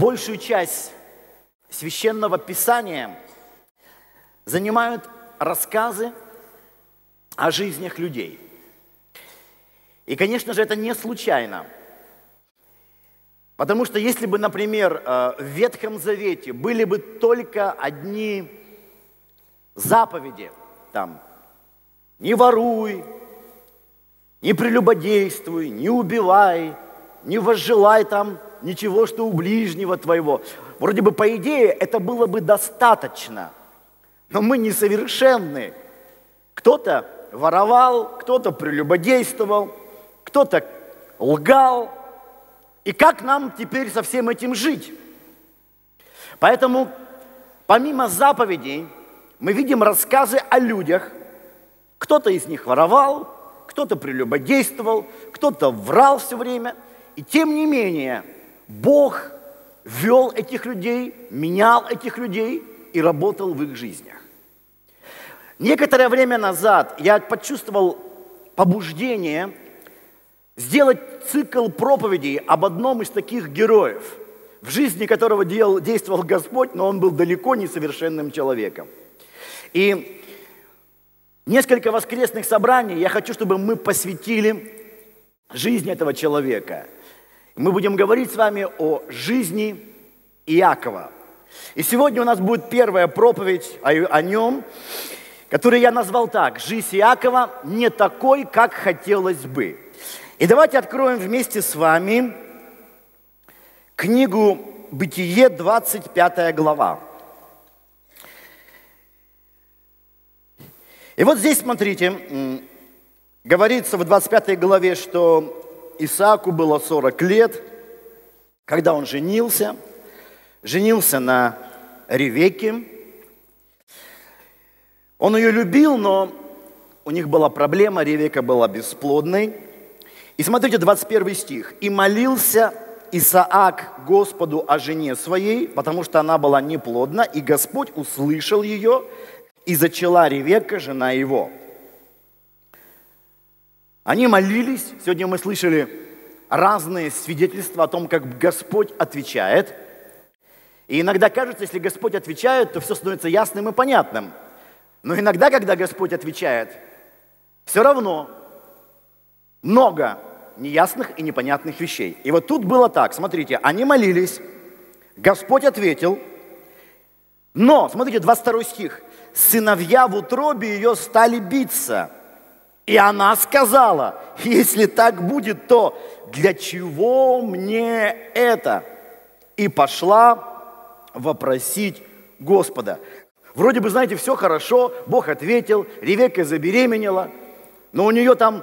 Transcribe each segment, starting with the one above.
большую часть Священного Писания занимают рассказы о жизнях людей. И, конечно же, это не случайно. Потому что если бы, например, в Ветхом Завете были бы только одни заповеди, там, не воруй, не прелюбодействуй, не убивай, не возжелай там ничего, что у ближнего твоего. Вроде бы, по идее, это было бы достаточно. Но мы несовершенны. Кто-то воровал, кто-то прелюбодействовал, кто-то лгал. И как нам теперь со всем этим жить? Поэтому, помимо заповедей, мы видим рассказы о людях. Кто-то из них воровал, кто-то прелюбодействовал, кто-то врал все время. И тем не менее, Бог вел этих людей, менял этих людей и работал в их жизнях. Некоторое время назад я почувствовал побуждение сделать цикл проповедей об одном из таких героев, в жизни которого действовал Господь, но он был далеко не совершенным человеком. И несколько воскресных собраний я хочу, чтобы мы посвятили жизни этого человека. Мы будем говорить с вами о жизни Иакова. И сегодня у нас будет первая проповедь о нем, которую я назвал так: «Жизнь Иакова не такой, как хотелось бы». И давайте откроем вместе с вами книгу «Бытие», 25 глава. И вот здесь, смотрите, говорится в 25 главе, что Исааку было 40 лет, когда он женился на Ревекке. Он ее любил, но у них была проблема, Ревекка была бесплодной. И смотрите, 21 стих. «И молился Исаак Господу о жене своей, потому что она была неплодна, и Господь услышал ее, и зачала Ревекка, жена его». Они молились. Сегодня мы слышали разные свидетельства о том, как Господь отвечает. И иногда кажется, если Господь отвечает, то все становится ясным и понятным. Но иногда, когда Господь отвечает, все равно много неясных и непонятных вещей. И вот тут было так, смотрите, они молились, Господь ответил, но, смотрите, 22 стих, «Сыновья в утробе ее стали биться, и она сказала, если так будет, то для чего мне это? И пошла вопросить Господа». Вроде бы, знаете, все хорошо, Бог ответил, Ревекка забеременела, но у нее там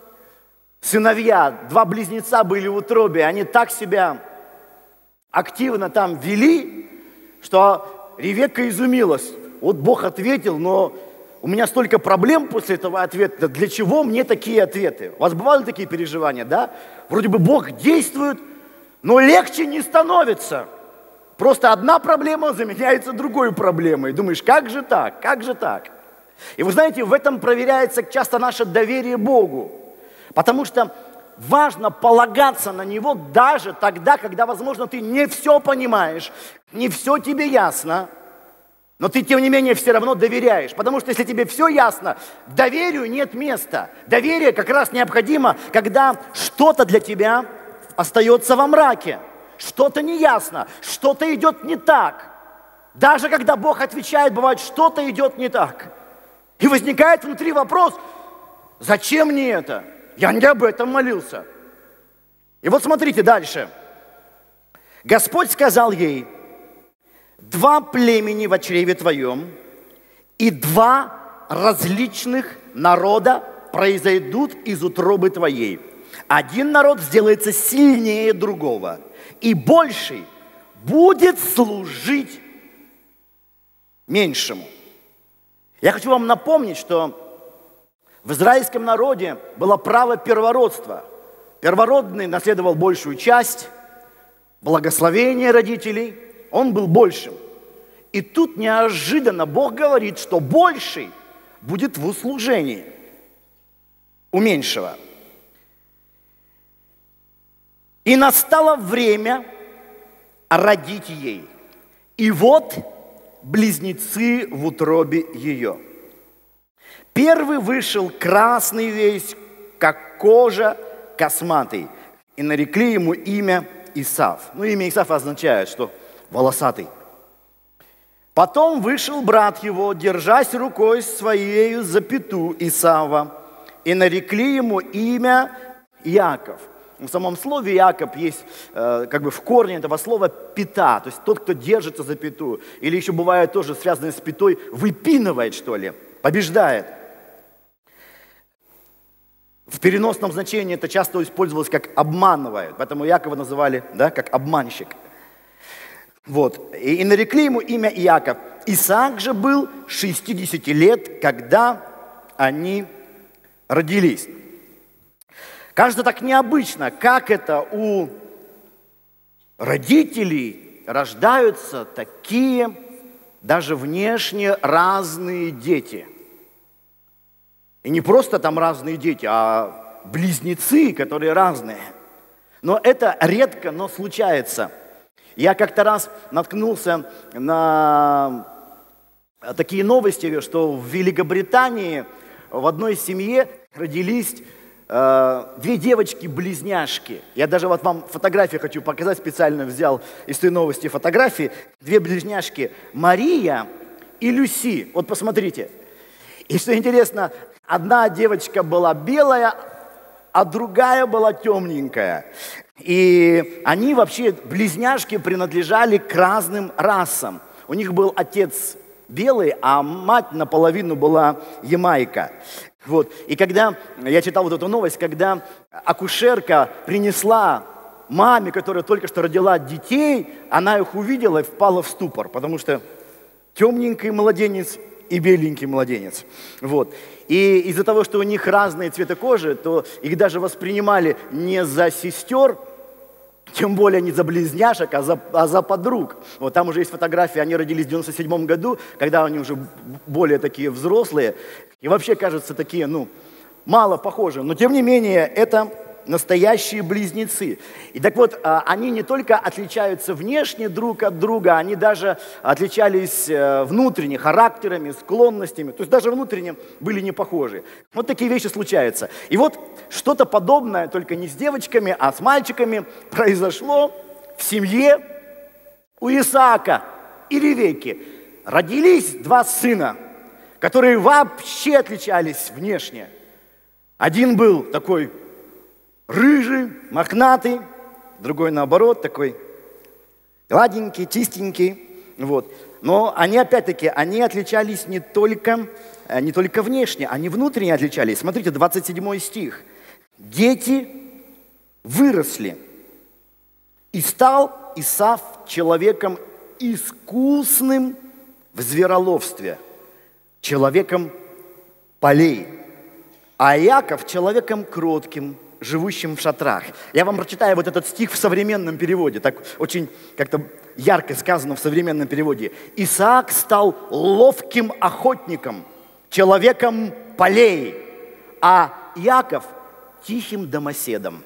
сыновья, 2 близнеца были в утробе, они так себя активно там вели, что Ревекка изумилась. Вот Бог ответил, но у меня столько проблем после этого ответа. Для чего мне такие ответы? У вас бывали такие переживания, да? Вроде бы Бог действует, но легче не становится. Просто одна проблема заменяется другой проблемой. Думаешь, как же так? Как же так? И вы знаете, в этом проверяется часто наше доверие Богу. Потому что важно полагаться на Него даже тогда, когда, возможно, ты не все понимаешь, не все тебе ясно, но ты, тем не менее, все равно доверяешь. Потому что если тебе все ясно, доверию нет места. Доверие как раз необходимо, когда что-то для тебя остается во мраке, что-то неясно, что-то идет не так. Даже когда Бог отвечает, бывает, что-то идет не так. И возникает внутри вопрос, зачем мне это? Я не об этом молился. И вот смотрите дальше. Господь сказал ей, 2 племени в чреве твоем, и 2 различных народа произойдут из утробы твоей. Один народ сделается сильнее другого, и больший будет служить меньшему. Я хочу вам напомнить, что в израильском народе было право первородства. Первородный наследовал большую часть, благословение родителей, он был большим. И тут неожиданно Бог говорит, что больший будет в услужении у меньшего. И настало время родить ей. И вот близнецы в утробе ее. Первый вышел красный весь, как кожа, косматый, и нарекли ему имя Исав. Ну, имя Исав означает, что волосатый. Потом вышел брат его, держась рукой своею за пяту Исава, и нарекли ему имя Иаков. В самом слове Иаков есть, как бы в корне этого слова пята, то есть тот, кто держится за пяту. Или еще бывает тоже связанное с пятой, выпинывает, что ли, побеждает. В переносном значении это часто использовалось как обманывает, поэтому Иакова называли, да, как обманщик. Вот. И нарекли ему имя Иаков. Исаак же был 60 лет, когда они родились. Кажется так необычно, как это у родителей рождаются такие даже внешне разные дети. И не просто там разные дети, а близнецы, которые разные. Но это редко, но случается. Я как-то раз наткнулся на такие новости, что в Великобритании в одной семье родились две девочки-близняшки. Я даже вот вам фотографии хочу показать, специально взял из той новости фотографии. Две близняшки Мария и Люси. Вот посмотрите. И что интересно, одна девочка была белая, а другая была темненькая. И они вообще, близняшки, принадлежали к разным расам. У них был отец белый, а мать наполовину была ямайка. Вот. И когда я читал вот эту новость, когда акушерка принесла маме, которая только что родила детей, она их увидела и впала в ступор, потому что темненький младенец и беленький младенец. Вот. И из-за того, что у них разные цветы кожи, то их даже воспринимали не за сестер, тем более не за близняшек, а за подруг. Вот там уже есть фотографии, они родились в 97 году, когда они уже более такие взрослые. И вообще, кажется, такие, мало похожи. Но тем не менее, это настоящие близнецы. И так вот, они не только отличаются внешне друг от друга, они даже отличались внутренне, характерами, склонностями. То есть даже внутренне были не похожи. Вот такие вещи случаются. И вот что-то подобное, только не с девочками, а с мальчиками, произошло в семье у Исаака и Ревекки. Родились два сына, которые вообще отличались внешне. Один был такой рыжий, мохнатый, другой наоборот, такой гладенький, чистенький. Вот. Но они, опять-таки, они отличались не только внешне, они внутренне отличались. Смотрите, 27 стих. «Дети выросли, и стал Исав человеком искусным в звероловстве, человеком полей, а Иаков человеком кротким, живущим в шатрах». Я вам прочитаю вот этот стих в современном переводе, так очень как-то ярко сказано в современном переводе. «Исаак стал ловким охотником, человеком полей, а Иаков тихим домоседом».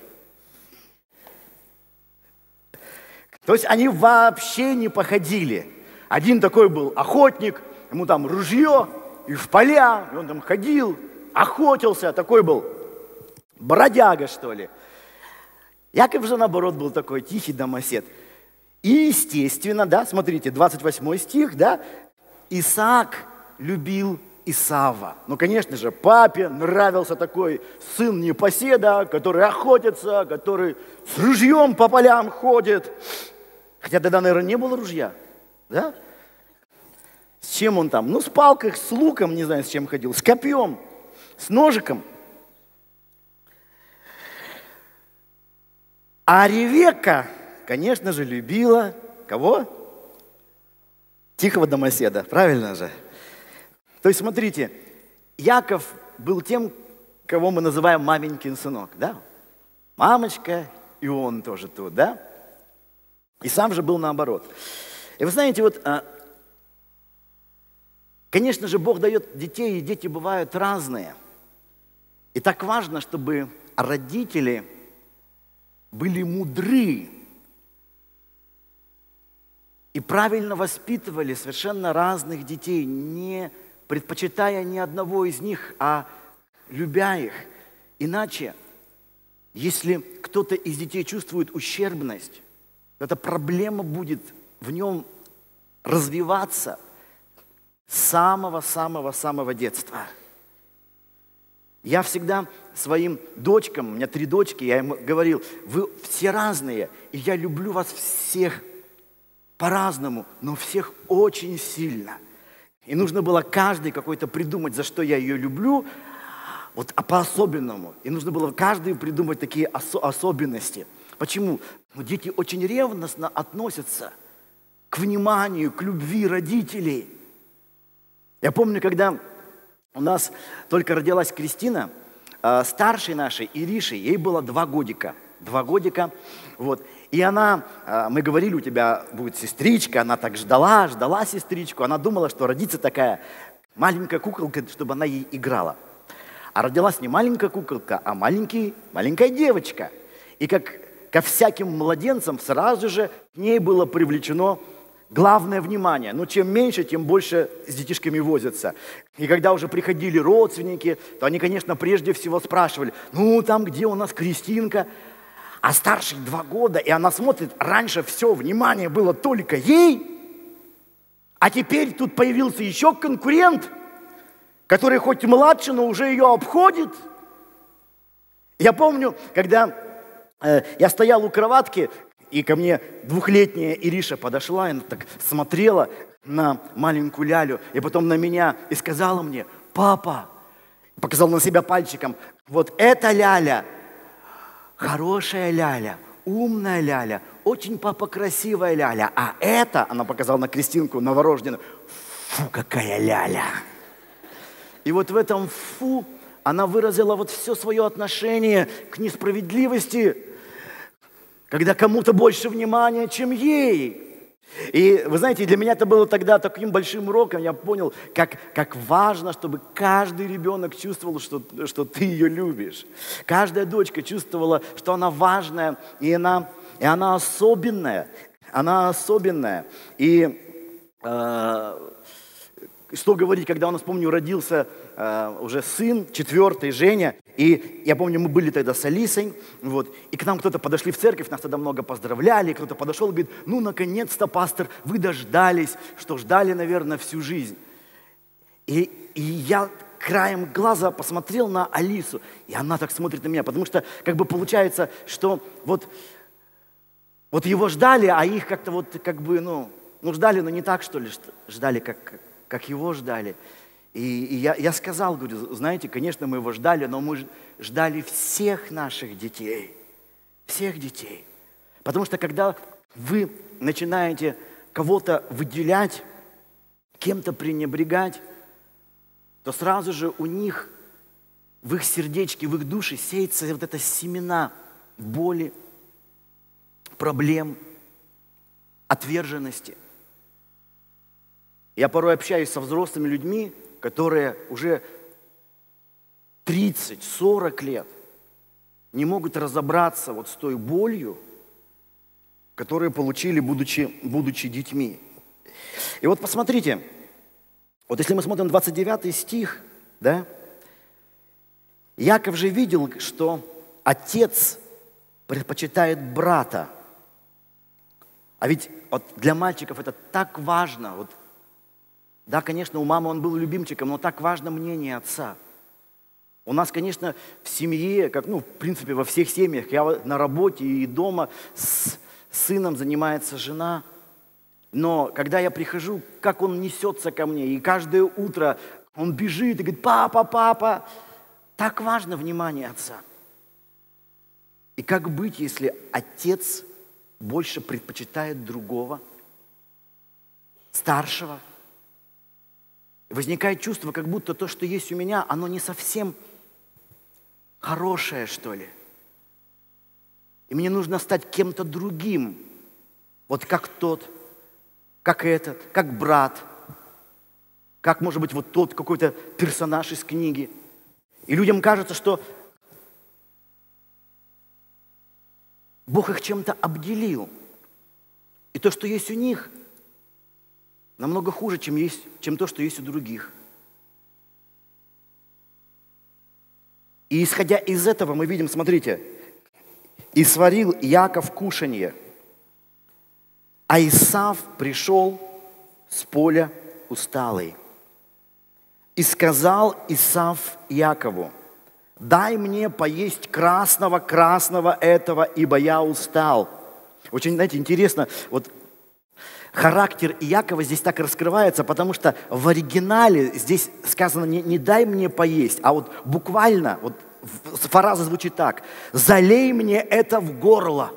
То есть они вообще не походили. Один такой был охотник, ему там ружье, и в поля, и он там ходил, охотился, такой был бродяга, что ли. Иаков же, наоборот, был такой тихий домосед. И, естественно, да, смотрите, 28 стих, да, Исаак любил Исава. Ну, конечно же, папе нравился такой сын непоседа, который охотится, который с ружьем по полям ходит. Хотя тогда, наверное, не было ружья, да? С чем он там? Ну, с палкой, с луком, не знаю, с чем ходил, с копьем, с ножиком. А Ревекка, конечно же, любила кого? Тихого домоседа, правильно же? То есть, смотрите, Иаков был тем, кого мы называем маменькин сынок, да? Мамочка, и он тоже тут, да? И сам же был наоборот. И вы знаете, вот, конечно же, Бог дает детей, и дети бывают разные. И так важно, чтобы родители были мудры и правильно воспитывали совершенно разных детей, не предпочитая ни одного из них, а любя их. Иначе, если кто-то из детей чувствует ущербность, эта проблема будет в нем развиваться с самого-самого-самого детства. Я всегда своим дочкам, у меня 3 дочки, я им говорил: вы все разные, и я люблю вас всех по-разному, но всех очень сильно. И нужно было каждый какой-то придумать, за что я ее люблю, вот по-особенному. И нужно было каждый придумать такие особенности. Почему? Ну, дети очень ревностно относятся к вниманию, к любви родителей. Я помню, когда у нас только родилась Кристина, старшей нашей, Ирише, ей было 2 годика. 2 годика, вот. И она, мы говорили, у тебя будет сестричка, она так ждала сестричку, она думала, что родится такая маленькая куколка, чтобы она ей играла. А родилась не маленькая куколка, а маленькая девочка. И как ко всяким младенцам сразу же к ней было привлечено главное внимание. Но чем меньше, тем больше с детишками возятся. И когда уже приходили родственники, то они, конечно, прежде всего спрашивали: ну, там где у нас Кристинка? А старшей 2 года, и она смотрит, раньше все внимание было только ей, а теперь тут появился еще конкурент, который хоть и младше, но уже ее обходит. Я помню, когда я стоял у кроватки, и ко мне 2-летняя Ириша подошла, и она так смотрела на маленькую Лялю, и потом на меня, и сказала мне: папа, показал на себя пальчиком, вот эта Ляля, хорошая Ляля, умная Ляля, очень, папа, красивая Ляля, а это, она показала на Кристинку новорожденную, фу, какая Ляля. И вот в этом фу она выразила вот все свое отношение к несправедливости, когда кому-то больше внимания, чем ей. И вы знаете, для меня это было тогда таким большим уроком. Я понял, как важно, чтобы каждый ребенок чувствовал, что ты ее любишь. Каждая дочка чувствовала, что она важная, и она особенная. Она особенная. И что говорить, когда у нас, помню, родился уже сын, 4-й, Женя. И я помню, мы были тогда с Алисой, вот, и к нам кто-то подошли в церковь, нас тогда много поздравляли, кто-то подошел и говорит: ну, наконец-то, пастор, вы дождались, что ждали, наверное, всю жизнь. И я краем глаза посмотрел на Алису, и она так смотрит на меня, потому что как бы получается, что вот его ждали, а их как-то вот как бы, ну ждали, но не так, что ли, ждали, как его ждали. И я сказал, говорю: знаете, конечно, мы его ждали, но мы ждали всех наших детей. Всех детей. Потому что когда вы начинаете кого-то выделять, кем-то пренебрегать, то сразу же у них, в их сердечке, в их душе сеется вот это семена боли, проблем, отверженности. Я порой общаюсь со взрослыми людьми, которые уже 30-40 лет не могут разобраться вот с той болью, которую получили, будучи детьми. И вот посмотрите, вот если мы смотрим 29 стих, да, Яков же видел, что отец предпочитает брата. А ведь вот для мальчиков это так важно. Вот, да, конечно, у мамы он был любимчиком, но так важно мнение отца. У нас, конечно, в семье, как, в принципе, во всех семьях, я на работе и дома, с сыном занимается жена. Но когда я прихожу, как он несется ко мне, и каждое утро он бежит и говорит: папа, папа, так важно внимание отца. И как быть, если отец больше предпочитает другого, старшего? Возникает чувство, как будто то, что есть у меня, оно не совсем хорошее, что ли. И мне нужно стать кем-то другим, вот как тот, как этот, как брат, как, может быть, вот тот какой-то персонаж из книги. И людям кажется, что Бог их чем-то обделил. И то, что есть у них, намного хуже, чем то, что есть у других. И исходя из этого мы видим, смотрите, «И сварил Иаков кушанье, а Исав пришел с поля усталый. И сказал Исав Иакову: дай мне поесть красного этого, ибо я устал». Очень, знаете, интересно, вот характер Иакова здесь так раскрывается, потому что в оригинале здесь сказано не «дай мне поесть», а вот буквально, вот фраза звучит так: «залей мне это в горло».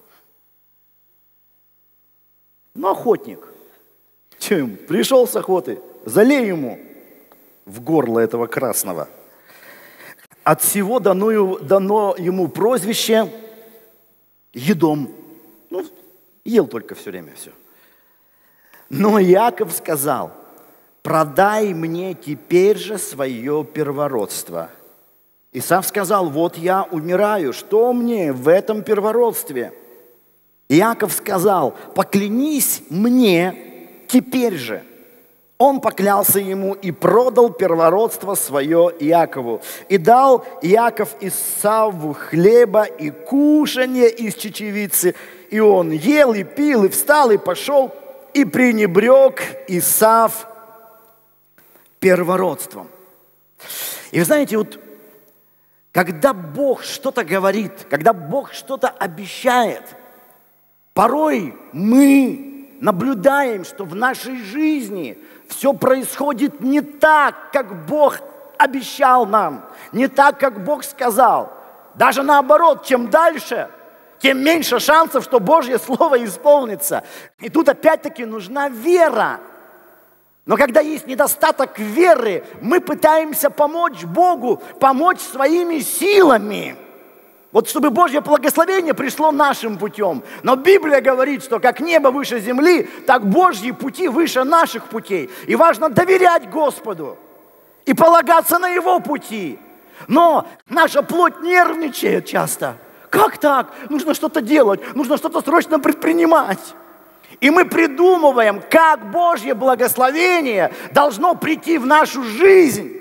Ну, охотник. Чем? Пришел с охоты, залей ему в горло этого красного. От всего дано ему прозвище едом. Ну, ел только все время все. Но Иаков сказал: продай мне теперь же свое первородство. Исав сказал: вот я умираю, что мне в этом первородстве? Иаков сказал: поклянись мне теперь же. Он поклялся ему и продал первородство свое Иакову. И дал Иаков Исаву хлеба и кушанье из чечевицы. И он ел и пил, и встал, и пошел, и пренебрег Исав первородством. И вы знаете, вот когда Бог что-то говорит, когда Бог что-то обещает, порой мы наблюдаем, что в нашей жизни все происходит не так, как Бог обещал нам, не так, как Бог сказал. Даже наоборот, чем дальше, тем меньше шансов, что Божье Слово исполнится. И тут опять-таки нужна вера. Но когда есть недостаток веры, мы пытаемся помочь Богу, помочь своими силами. Вот чтобы Божье благословение пришло нашим путем. Но Библия говорит, что как небо выше земли, так Божьи пути выше наших путей. И важно доверять Господу и полагаться на Его пути. Но наша плоть нервничает часто. Как так? Нужно что-то делать, нужно что-то срочно предпринимать. И мы придумываем, как Божье благословение должно прийти в нашу жизнь.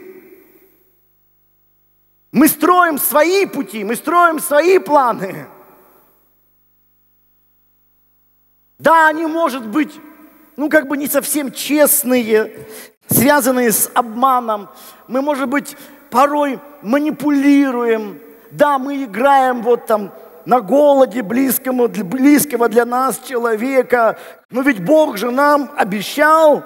Мы строим свои пути, мы строим свои планы. Да, они, может быть, не совсем честные, связанные с обманом. Мы, может быть, порой манипулируем. Да, мы играем на голоде близкого для нас человека. Но ведь Бог же нам обещал.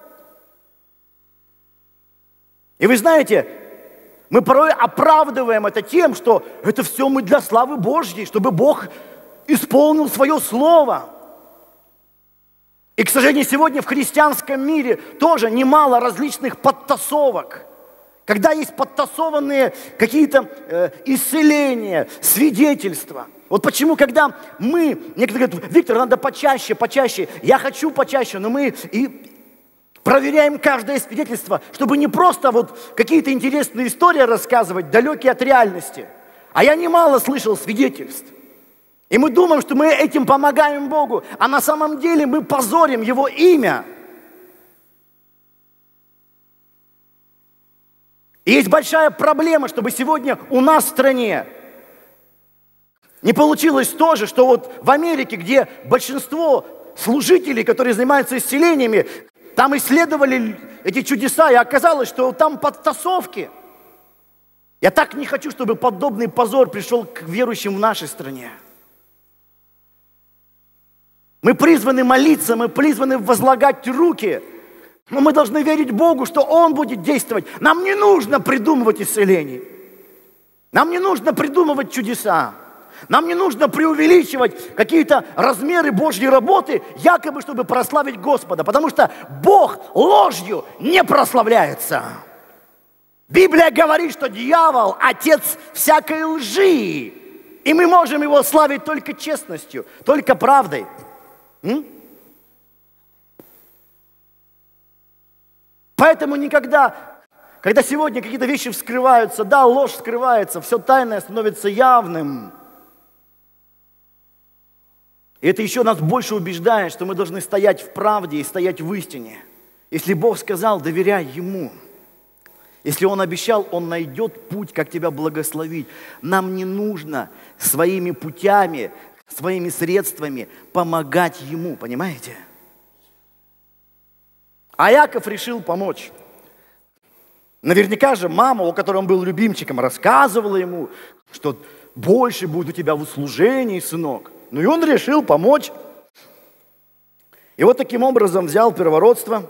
И вы знаете, мы порой оправдываем это тем, что это все мы для славы Божьей, чтобы Бог исполнил свое слово. И, к сожалению, сегодня в христианском мире тоже немало различных подтасовок. Когда есть подтасованные какие-то исцеления, свидетельства. Вот почему, когда некоторые говорят: Виктор, надо почаще, я хочу почаще, но мы и проверяем каждое свидетельство, чтобы не просто какие-то интересные истории рассказывать, далекие от реальности. А я немало слышал свидетельств. И мы думаем, что мы этим помогаем Богу, а на самом деле мы позорим Его имя. И есть большая проблема, чтобы сегодня у нас в стране не получилось то же, что в Америке, где большинство служителей, которые занимаются исцелениями, там исследовали эти чудеса, и оказалось, что там подтасовки. Я так не хочу, чтобы подобный позор пришел к верующим в нашей стране. Мы призваны молиться, мы призваны возлагать руки, но мы должны верить Богу, что Он будет действовать. Нам не нужно придумывать исцелений. Нам не нужно придумывать чудеса. Нам не нужно преувеличивать какие-то размеры Божьей работы, якобы, чтобы прославить Господа. Потому что Бог ложью не прославляется. Библия говорит, что дьявол – отец всякой лжи. И мы можем его славить только честностью, только правдой. Поэтому никогда, когда сегодня какие-то вещи вскрываются, да, ложь скрывается, все тайное становится явным. И это еще нас больше убеждает, что мы должны стоять в правде и стоять в истине. Если Бог сказал, доверяй Ему. Если Он обещал, Он найдет путь, как тебя благословить. Нам не нужно своими путями, своими средствами помогать Ему, понимаете? А Иаков решил помочь. Наверняка же мама, у которой он был любимчиком, рассказывала ему, что больше будет у тебя в услужении, сынок. Ну и он решил помочь. И вот таким образом взял первородство.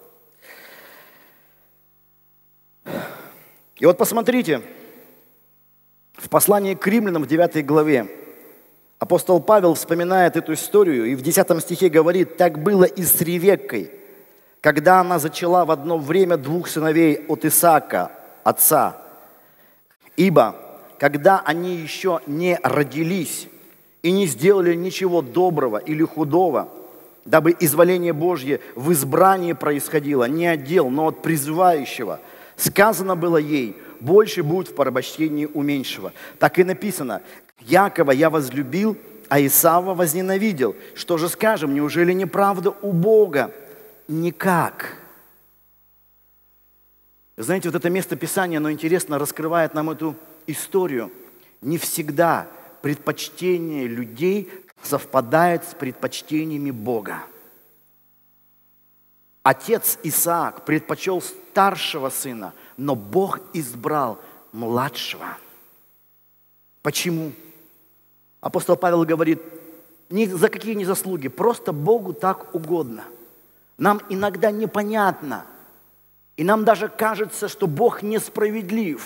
И вот посмотрите, в послании к Римлянам в 9 главе апостол Павел вспоминает эту историю и в 10 стихе говорит: «Так было и с Ревеккой, когда она зачала в одно время 2 сыновей от Исаака, отца. Ибо, когда они еще не родились и не сделали ничего доброго или худого, дабы изволение Божье в избрании происходило не от дел, но от призывающего, сказано было ей: больше будет в порабощении у меньшего». Так и написано: «Якова я возлюбил, а Исава возненавидел. Что же скажем, неужели неправда у Бога? Никак». Знаете, вот это место Писания, оно интересно раскрывает нам эту историю. Не всегда предпочтение людей совпадает с предпочтениями Бога. Отец Исаак предпочел старшего сына, но Бог избрал младшего. Почему? Апостол Павел говорит, ни за какие не заслуги, просто Богу так угодно. Нам иногда непонятно, и нам даже кажется, что Бог несправедлив.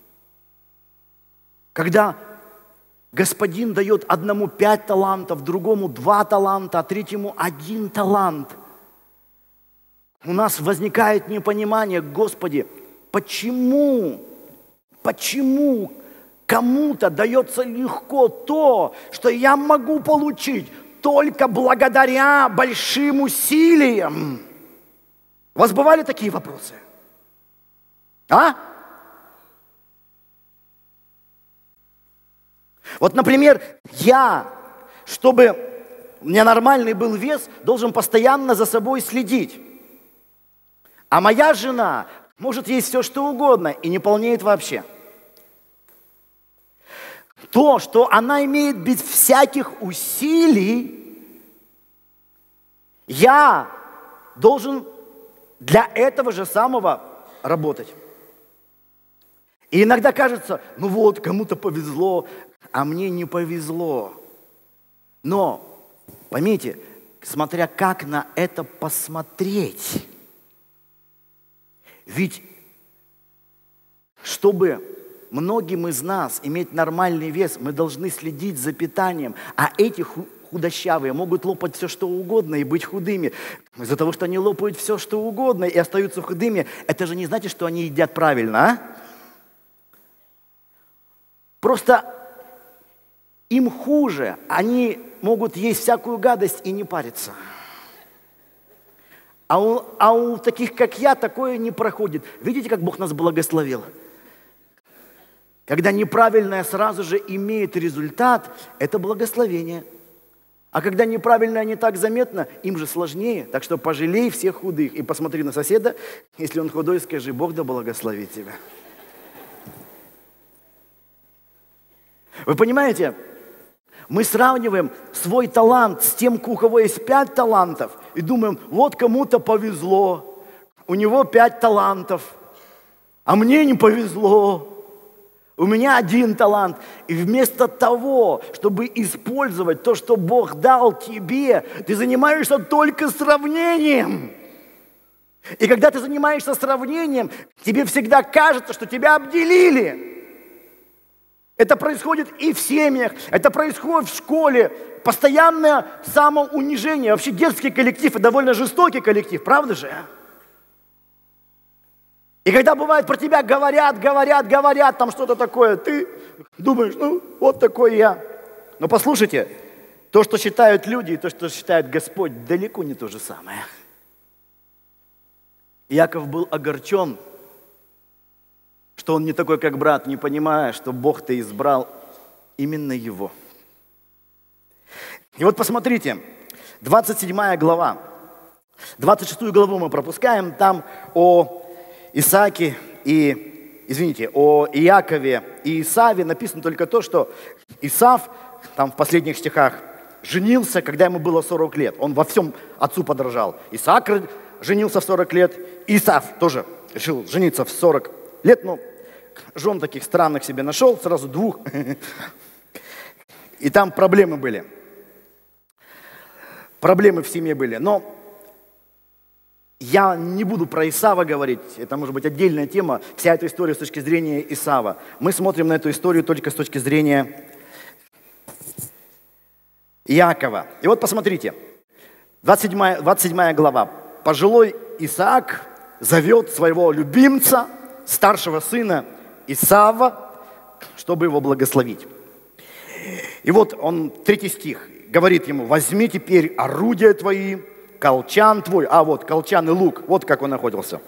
Когда Господин дает одному 5 талантов, другому 2 таланта, а третьему 1 талант, у нас возникает непонимание: Господи, почему кому-то дается легко то, что я могу получить только благодаря большим усилиям? У вас бывали такие вопросы? Вот, например, чтобы у меня нормальный был вес, должен постоянно за собой следить. А моя жена может есть все, что угодно, и не полнеет вообще. То, что она имеет без всяких усилий, я должен для этого же самого работать. И иногда кажется, ну вот, кому-то повезло, а мне не повезло. Но, поймите, смотря как на это посмотреть. Ведь, чтобы многим из нас иметь нормальный вес, мы должны следить за питанием. А эти худощавые могут лопать все, что угодно и быть худыми. Из-за того, что они лопают все, что угодно и остаются худыми, это же не значит, что они едят правильно, Просто им хуже. Они могут есть всякую гадость и не париться. А у таких, как я, такое не проходит. Видите, как Бог нас благословил? Когда неправильное сразу же имеет результат, это благословение. А когда неправильное не так заметно, им же сложнее. Так что пожалей всех худых и посмотри на соседа. Если он худой, скажи: Бог да благословит тебя. Вы понимаете? Мы сравниваем свой талант с тем, у кого есть 5 талантов, и думаем, вот кому-то повезло, у него 5 талантов, а мне не повезло, у меня 1 талант. И вместо того, чтобы использовать то, что Бог дал тебе, ты занимаешься только сравнением. И когда ты занимаешься сравнением, тебе всегда кажется, что тебя обделили. Это происходит и в семьях, это происходит в школе. Постоянное самоунижение. Вообще детский коллектив – это довольно жестокий коллектив, правда же? И когда бывает про тебя говорят, там что-то такое, ты думаешь, ну вот такой я. Но послушайте, то, что считают люди, и то, что считает Господь, далеко не то же самое. Иаков был огорчен, что он не такой, как брат, не понимая, что Бог-то избрал именно его. И вот посмотрите, 27 глава 26 главу мы пропускаем, там о Исааке о Иакове и Исаве написано только то, что Исав, там в последних стихах, женился, когда ему было 40 лет. Он во всем отцу подражал. Исаак женился в 40 лет, Исав тоже решил жениться в 40 лет, но жен таких странных себе нашел, сразу двух. И там проблемы были. Проблемы в семье были. Но я не буду про Исава говорить, это может быть отдельная тема, вся эта история с точки зрения Исава. Мы смотрим на эту историю только с точки зрения Иакова. И вот посмотрите, 27 глава. Пожилой Исаак зовет своего любимца, старшего сына Исава, чтобы его благословить. И вот он, 3 стих, говорит ему: возьми теперь орудия твои, колчан твой, вот колчан и лук, вот как он находился.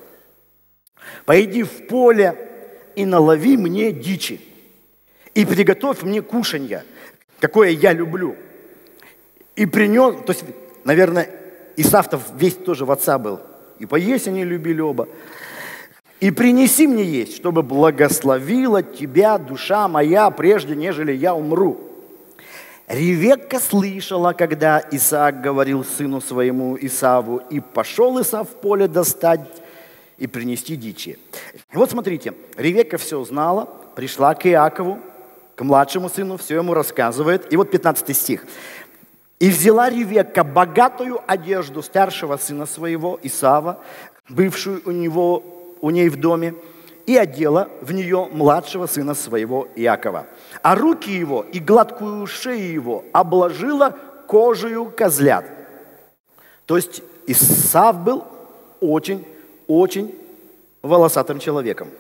Пойди в поле и налови мне дичи, и приготовь мне кушанье, какое я люблю. И принес, то есть, наверное, Исав-то весь тоже в отца был, и поесть они любили оба. И принеси мне есть, чтобы благословила тебя душа моя, прежде нежели я умру. Ревекка слышала, когда Исаак говорил сыну своему Исаву, и пошел Исав в поле достать и принести дичи. И вот смотрите, Ревекка все узнала, пришла к Иакову, к младшему сыну, все ему рассказывает. И вот 15 стих. «И взяла Ревекка богатую одежду старшего сына своего, Исава, бывшую у ней в доме, и одела в нее младшего сына своего Иакова. А руки его и гладкую шею его обложила кожею козлят». То есть Исав был очень волосатым человеком.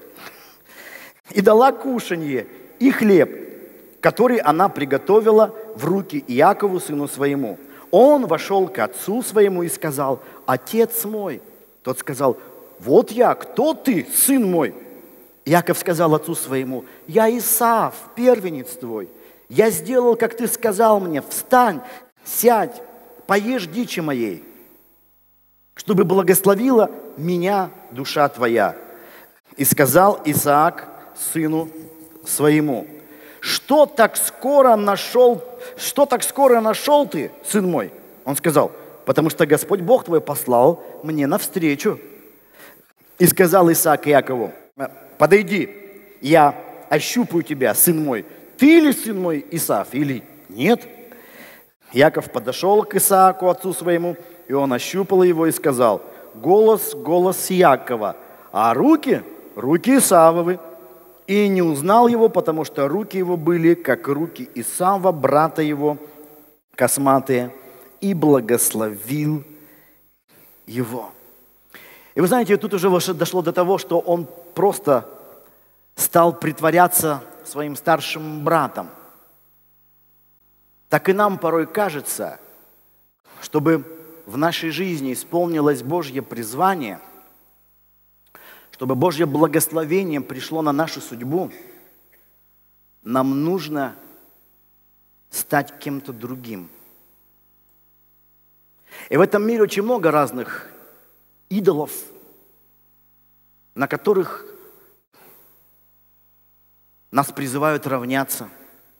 «И дала кушанье и хлеб, который она приготовила в руки Иакову, сыну своему. Он вошел к отцу своему и сказал: отец мой. Тот сказал: вот я, кто ты, сын мой? Иаков сказал отцу своему: я Исав, первенец твой. Я сделал, как ты сказал мне, встань, сядь, поешь дичи моей, чтобы благословила меня душа твоя. И сказал Исаак сыну своему: что так скоро нашел ты, сын мой? Он сказал: потому что Господь Бог твой послал мне навстречу. И сказал Исаак Иакову: подойди, я ощупаю тебя, сын мой. Ты ли сын мой Исав или нет? Иаков подошел к Исааку, отцу своему, и он ощупал его и сказал: голос Иакова, а руки Исавовы. И не узнал его, потому что руки его были, как руки Исава, брата его, косматые, и благословил его. И вы знаете, тут уже дошло до того, что он просто стал притворяться своим старшим братом. Так и нам порой кажется, чтобы в нашей жизни исполнилось Божье призвание, чтобы Божье благословение пришло на нашу судьбу, нам нужно стать кем-то другим. И в этом мире очень много разных идолов, на которых нас призывают равняться.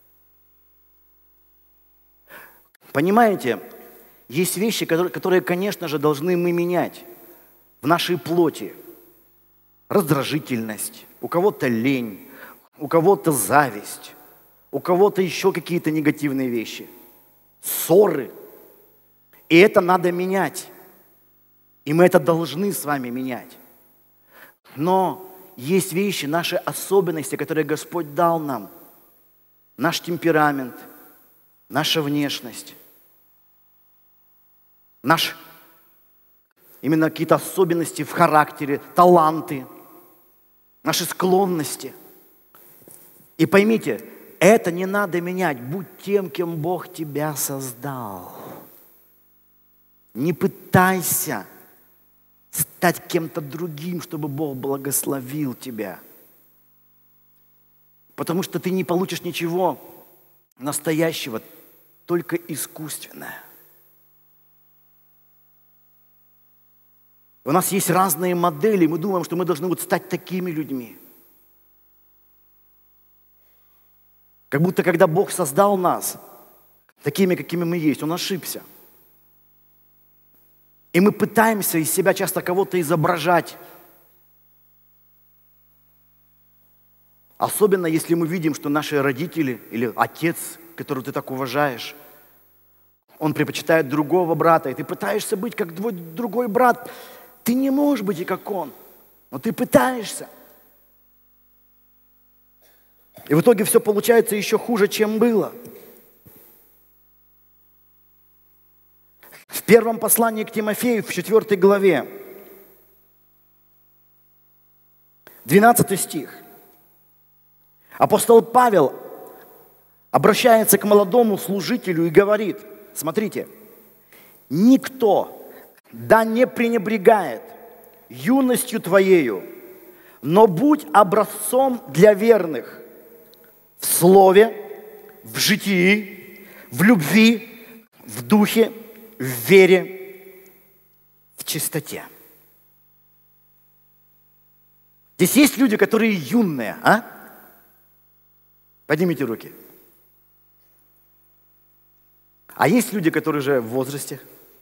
Понимаете, есть вещи, которые, конечно же, должны мы менять в нашей плоти. Раздражительность, у кого-то лень, у кого-то зависть, у кого-то еще какие-то негативные вещи, ссоры. И это надо менять. И мы это должны с вами менять. Но есть вещи, наши особенности, которые Господь дал нам. Наш темперамент, наша внешность, именно какие-то особенности в характере, таланты, наши склонности. И поймите, это не надо менять. Будь тем, кем Бог тебя создал. Не пытайся стать кем-то другим, чтобы Бог благословил тебя. Потому что ты не получишь ничего настоящего, только искусственное. У нас есть разные модели, мы думаем, что мы должны вот стать такими людьми. Как будто когда Бог создал нас такими, какими мы есть, Он ошибся. И мы пытаемся из себя часто кого-то изображать. Особенно, если мы видим, что наши родители или отец, которого ты так уважаешь, он предпочитает другого брата, и ты пытаешься быть как твой другой брат. Ты не можешь быть и как он, но ты пытаешься. И в итоге все получается еще хуже, чем было. В первом послании к Тимофею, в 4 главе, 12 стих. Апостол Павел обращается к молодому служителю и говорит, смотрите, никто да не пренебрегает юностью твоею, но будь образцом для верных в слове, в житии, в любви, в духе, в вере, в чистоте. Здесь есть люди, которые юные, а? Поднимите руки. А есть люди, которые уже в возрасте?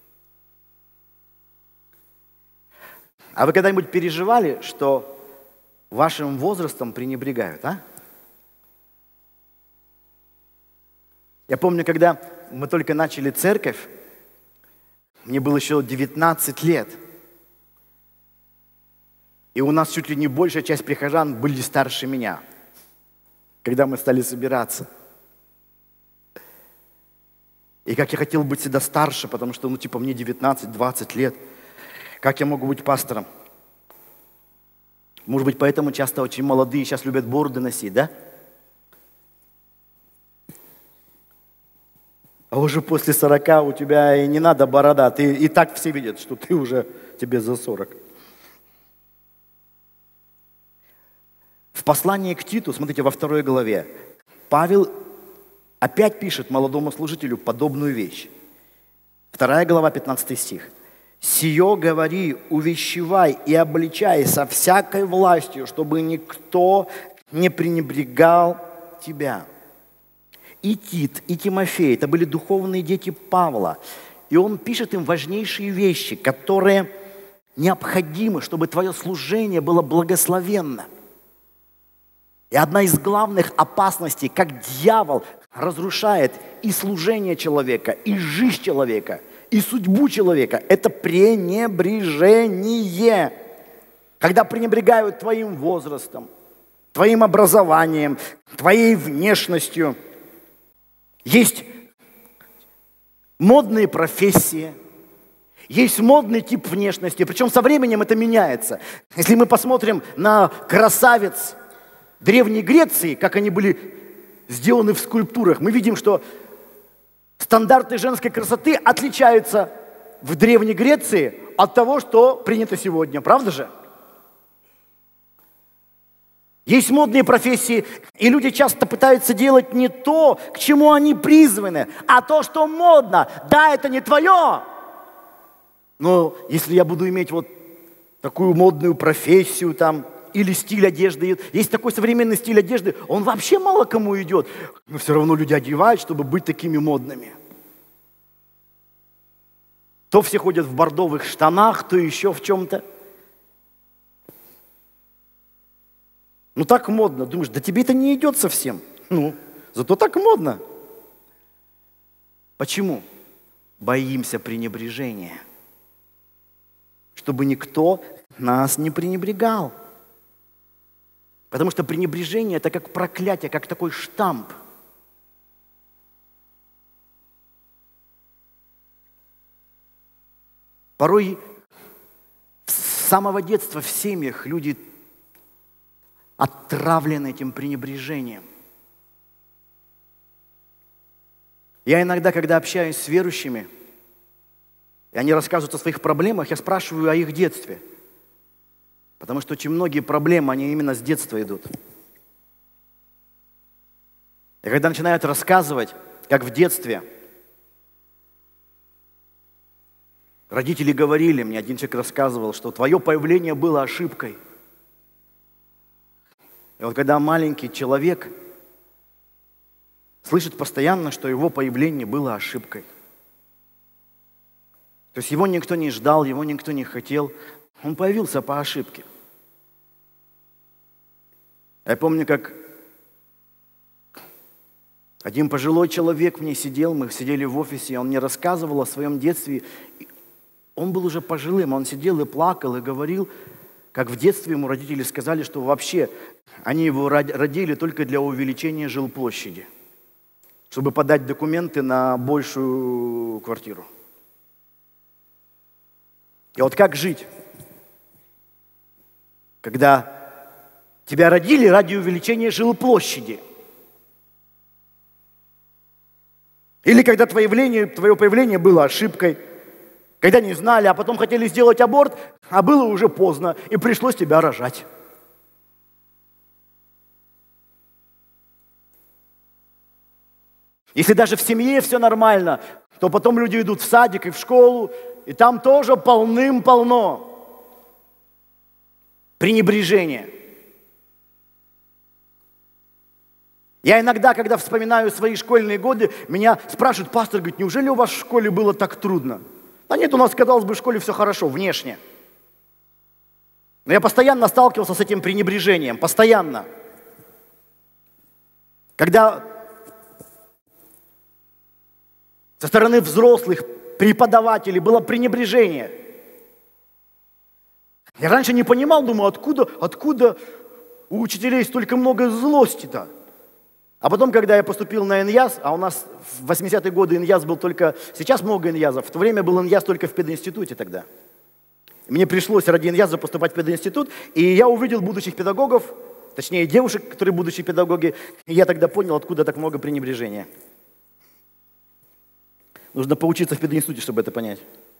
А вы когда-нибудь переживали, что вашим возрастом пренебрегают, а? Я помню, когда мы только начали церковь, мне было еще 19 лет. И у нас чуть ли не большая часть прихожан были старше меня, когда мы стали собираться. И как я хотел быть всегда старше, потому что, мне 19-20 лет. Как я могу быть пастором? Может быть, поэтому часто очень молодые сейчас любят бороды носить, да? А уже после 40 у тебя и не надо борода. Ты, и так все видят, что ты уже, тебе за 40. В послании к Титу, смотрите, во 2 главе, Павел опять пишет молодому служителю подобную вещь. 2 глава, 15 стих. «Сие говори, увещевай и обличай со всякой властью, чтобы никто не пренебрегал тебя». И Тит, и Тимофей, это были духовные дети Павла. И он пишет им важнейшие вещи, которые необходимы, чтобы твое служение было благословенно. И одна из главных опасностей, как дьявол разрушает и служение человека, и жизнь человека, и судьбу человека, это пренебрежение. Когда пренебрегают твоим возрастом, твоим образованием, твоей внешностью. Есть модные профессии, есть модный тип внешности, причем со временем это меняется. Если мы посмотрим на красавиц Древней Греции, как они были сделаны в скульптурах, мы видим, что стандарты женской красоты отличаются в Древней Греции от того, что принято сегодня. Правда же? Есть модные профессии, и люди часто пытаются делать не то, к чему они призваны, а то, что модно. Да, это не твое. Но если я буду иметь вот такую модную профессию там, или стиль одежды, есть такой современный стиль одежды, он вообще мало кому идет. Но все равно люди одевают, чтобы быть такими модными. То все ходят в бордовых штанах, то еще в чем-то. Ну так модно. Думаешь, да тебе это не идет совсем. Зато так модно. Почему? Боимся пренебрежения. Чтобы никто нас не пренебрегал. Потому что пренебрежение – это как проклятие, как такой штамп. Порой с самого детства в семьях люди отравлены этим пренебрежением. Я иногда, когда общаюсь с верующими, и они рассказывают о своих проблемах, я спрашиваю о их детстве. Потому что очень многие проблемы, они именно с детства идут. И когда начинают рассказывать, как в детстве Родители говорили, мне один человек рассказывал, что твое появление было ошибкой. И вот когда маленький человек слышит постоянно, что его появление было ошибкой, то есть его никто не ждал, его никто не хотел, он появился по ошибке. Я помню, как один пожилой человек мне сидел, мы сидели в офисе, и он мне рассказывал о своем детстве. Он был уже пожилым, он сидел и плакал, и говорил, как в детстве ему родители сказали, что вообще они его родили только для увеличения жилплощади, чтобы подать документы на большую квартиру. И вот как жить, когда тебя родили ради увеличения жилплощади? Или когда твое появление было ошибкой, когда не знали, а потом хотели сделать аборт, а было уже поздно, и пришлось тебя рожать. Если даже в семье все нормально, то потом люди идут в садик и в школу, и там тоже полным-полно пренебрежения. Я иногда, когда вспоминаю свои школьные годы, меня спрашивают: пастор, говорит, неужели у вас в школе было так трудно? Да нет, у нас, казалось бы, в школе все хорошо, внешне. Но я постоянно сталкивался с этим пренебрежением, постоянно. Когда со стороны взрослых, преподавателей было пренебрежение. Я раньше не понимал, думаю, откуда у учителей столько много злости-то? А потом, когда я поступил на ИНЯС, а у нас в 80-е годы ИНЯС был только... Сейчас много ИНЯСов, в то время был ИНЯС только в пединституте тогда. Мне пришлось ради ИНЯСа поступать в пединститут, и я увидел будущих педагогов, точнее девушек, которые будущие педагоги, и я тогда понял, откуда так много пренебрежения. Нужно поучиться в пединституте, чтобы это понять.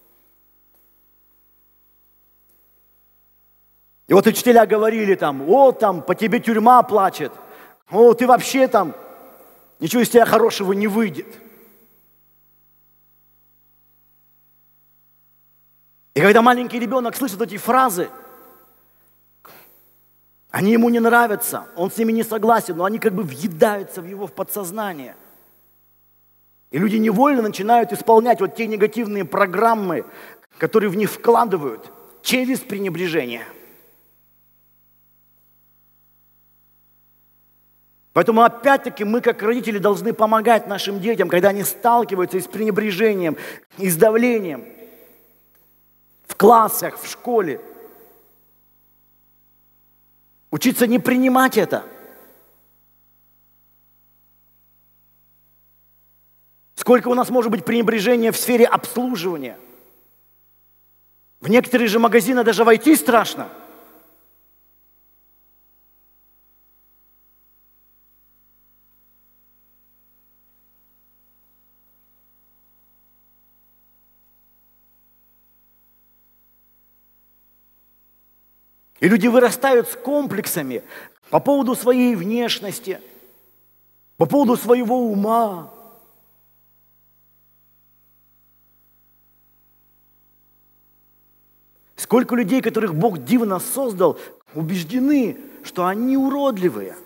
И вот учителя говорили там: о, там, по тебе тюрьма плачет. О, ты вообще там, ничего из тебя хорошего не выйдет. И когда маленький ребенок слышит эти фразы, они ему не нравятся, он с ними не согласен, но они как бы въедаются в его подсознание. И люди невольно начинают исполнять вот те негативные программы, которые в них вкладывают через пренебрежение. Поэтому опять-таки мы, как родители, должны помогать нашим детям, когда они сталкиваются с пренебрежением, и с давлением в классах, в школе. Учиться не принимать это. Сколько у нас может быть пренебрежения в сфере обслуживания? В некоторые же магазины даже войти страшно. И люди вырастают с комплексами по поводу своей внешности, по поводу своего ума. Сколько людей, которых Бог дивно создал, убеждены, что они уродливые.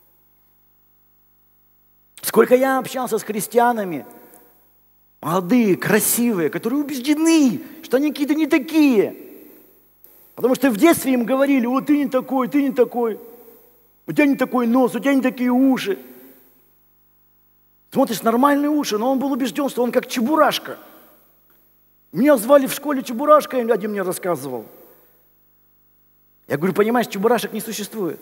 Сколько я общался с христианами, молодые, красивые, которые убеждены, что они какие-то не такие. Потому что в детстве им говорили: вот ты не такой, у тебя не такой нос, у тебя не такие уши. Смотришь, нормальные уши, но он был убежден, что он как Чебурашка. Меня звали в школе Чебурашка, один мне рассказывал. Я говорю: понимаешь, Чебурашек не существует.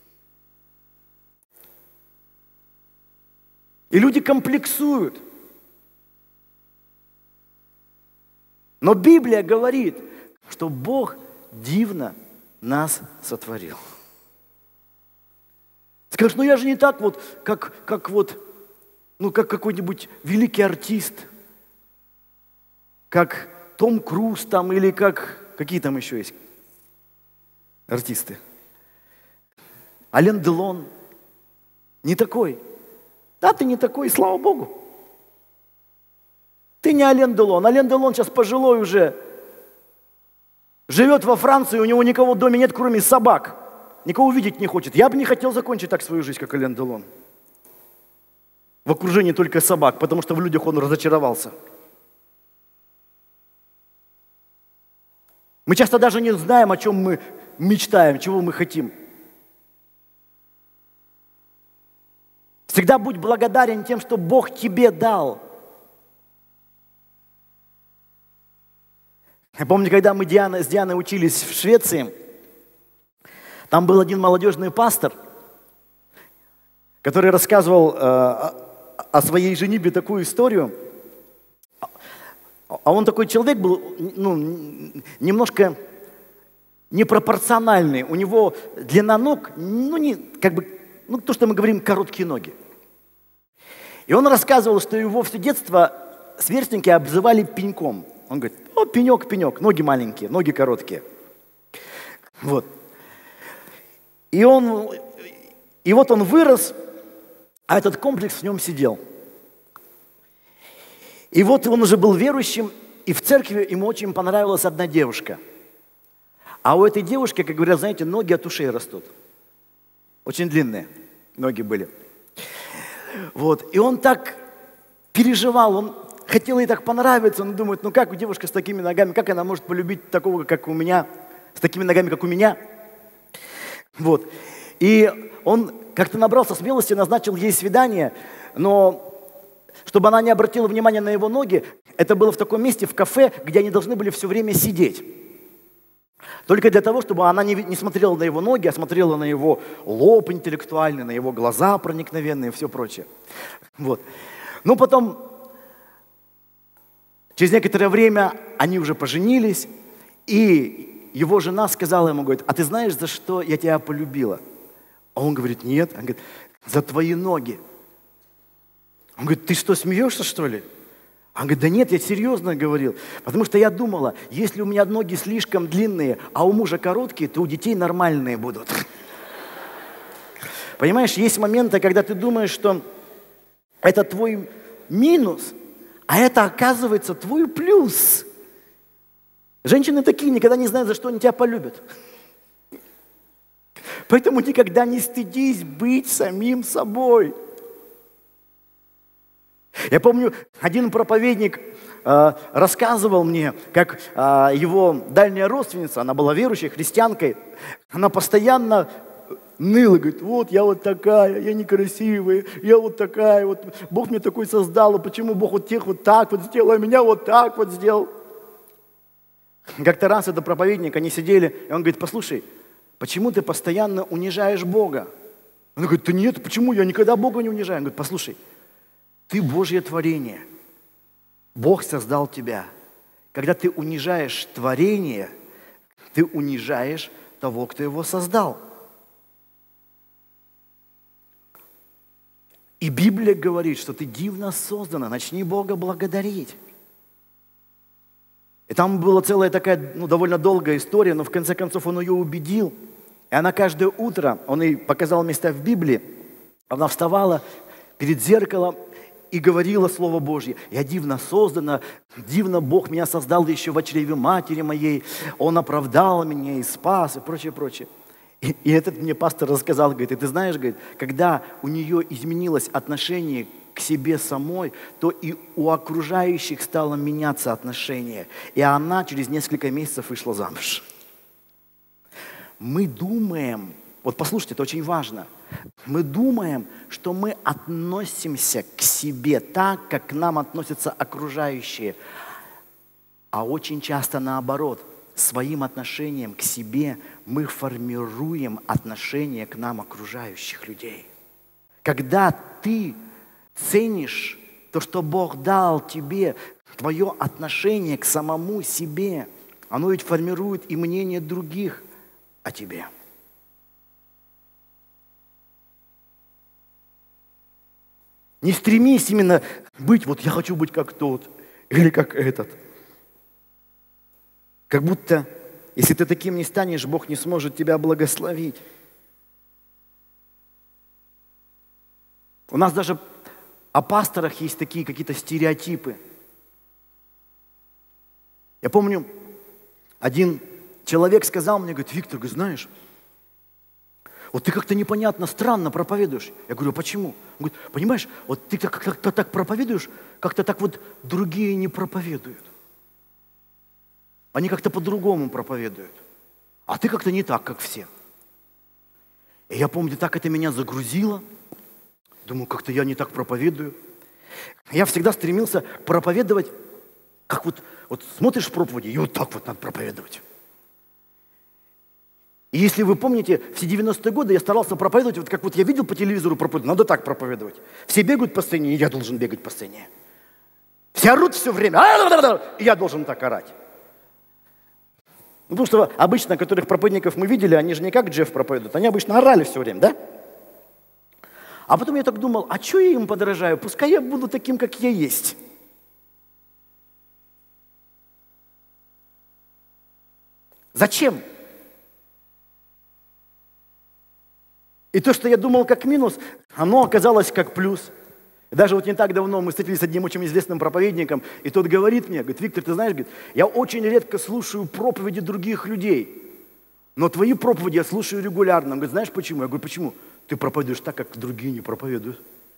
И люди комплексуют. Но Библия говорит, что Бог дивно нас сотворил. Скажешь: ну я же не так вот, как какой-нибудь великий артист, как Том Круз там, или какие там еще есть артисты. Ален Делон. Не такой. Да, ты не такой, слава Богу. Ты не Ален Делон. Ален Делон сейчас пожилой уже. Живет во Франции, у него никого в доме нет, кроме собак. Никого увидеть не хочет. Я бы не хотел закончить так свою жизнь, как Ален Делон. В окружении только собак, потому что в людях он разочаровался. Мы часто даже не знаем, о чем мы мечтаем, чего мы хотим. Всегда будь благодарен тем, что Бог тебе дал. Я помню, когда мы с Дианой учились в Швеции, там был один молодежный пастор, который рассказывал о своей женитьбе такую историю. А он такой человек был, немножко непропорциональный. У него длина ног, то, что мы говорим, короткие ноги. И он рассказывал, что его все детство сверстники обзывали пеньком. Он говорит, пенек, пенек, ноги маленькие, ноги короткие. Вот. И вот он вырос, а этот комплекс в нем сидел. И вот он уже был верующим, и в церкви ему очень понравилась одна девушка. А у этой девушки, как говорят, знаете, ноги от ушей растут. Очень длинные ноги были. Вот. И он так переживал, он хотел ей так понравиться, он думает, как девушка с такими ногами, как она может полюбить такого, как у меня, с такими ногами, как у меня. Вот. И он как-то набрался смелости, назначил ей свидание, но чтобы она не обратила внимания на его ноги, это было в таком месте, в кафе, где они должны были все время сидеть. Только для того, чтобы она не смотрела на его ноги, а смотрела на его лоб интеллектуальный, на его глаза проникновенные и все прочее. Вот. Но потом, через некоторое время, они уже поженились, и его жена сказала ему, говорит, а ты знаешь, за что я тебя полюбила? А он говорит, нет. Он говорит, за твои ноги. Он говорит, ты что, смеешься, что ли? Он говорит, да нет, я серьезно говорил. Потому что я думала, если у меня ноги слишком длинные, а у мужа короткие, то у детей нормальные будут. Понимаешь, есть моменты, когда ты думаешь, что это твой минус, а это оказывается твой плюс. Женщины такие, никогда не знают, за что они тебя полюбят. Поэтому никогда не стыдись быть самим собой. Я помню, один проповедник рассказывал мне, как его дальняя родственница, она была верующей, христианкой, она постоянно ныла, говорит, вот я вот такая, я некрасивая, я вот такая, вот Бог меня такой создал, а почему Бог вот тех вот так вот сделал, а меня вот так вот сделал. Как-то раз этот проповедник, они сидели, и он говорит, послушай, почему ты постоянно унижаешь Бога? Он говорит, да нет, почему, я никогда Бога не унижаю. Он говорит, послушай, ты Божье творение. Бог создал тебя. Когда ты унижаешь творение, ты унижаешь того, кто его создал. И Библия говорит, что ты дивно создана, начни Бога благодарить. И там была целая такая, довольно долгая история, но в конце концов он ее убедил. И она каждое утро, он ей показал места в Библии, она вставала перед зеркалом и говорила Слово Божье. Я дивно создана, дивно Бог меня создал еще в чреве матери моей, Он оправдал меня и спас, и прочее, прочее. И этот мне пастор рассказал, говорит, и ты знаешь, говорит, когда у нее изменилось отношение к себе самой, то и у окружающих стало меняться отношение. И она через несколько месяцев вышла замуж. Мы думаем, вот послушайте, это очень важно, мы думаем, что мы относимся к себе так, как к нам относятся окружающие. А очень часто наоборот, своим отношением к себе мы формируем отношение к нам окружающих людей. Когда ты ценишь то, что Бог дал тебе, твое отношение к самому себе, оно ведь формирует и мнение других о тебе. Не стремись именно быть, вот я хочу быть как тот или как этот. Как будто, если ты таким не станешь, Бог не сможет тебя благословить. У нас даже о пасторах есть такие какие-то стереотипы. Я помню, один человек сказал мне, говорит, Виктор, говорит, знаешь, вот ты как-то непонятно, странно проповедуешь. Я говорю, почему? Он говорит, понимаешь, вот ты как-то так проповедуешь, как-то так вот другие не проповедуют. Они как-то по-другому проповедуют. А ты как-то не так, как все. И я помню, так это меня загрузило. Думаю, как-то я не так проповедую. Я всегда стремился проповедовать, как вот смотришь в проповеди, и вот так вот надо проповедовать. И если вы помните, все 90-е годы я старался проповедовать, вот как вот я видел по телевизору проповедь, надо так проповедовать. Все бегают по сцене, и я должен бегать по сцене. Все орут все время, и я должен так орать. Потому что обычно, которых проповедников мы видели, они же не как Джефф проповедуют, они обычно орали все время, да? А потом я так думал, а что я им подражаю? Пускай я буду таким, как я есть. Зачем? И то, что я думал как минус, оно оказалось как плюс. И даже вот не так давно мы встретились с одним очень известным проповедником, и тот говорит мне, говорит, Виктор, ты знаешь, говорит, я очень редко слушаю проповеди других людей, но твои проповеди я слушаю регулярно. Он говорит, знаешь почему? Я говорю, почему? Ты проповедуешь так, как другие не проповедуют.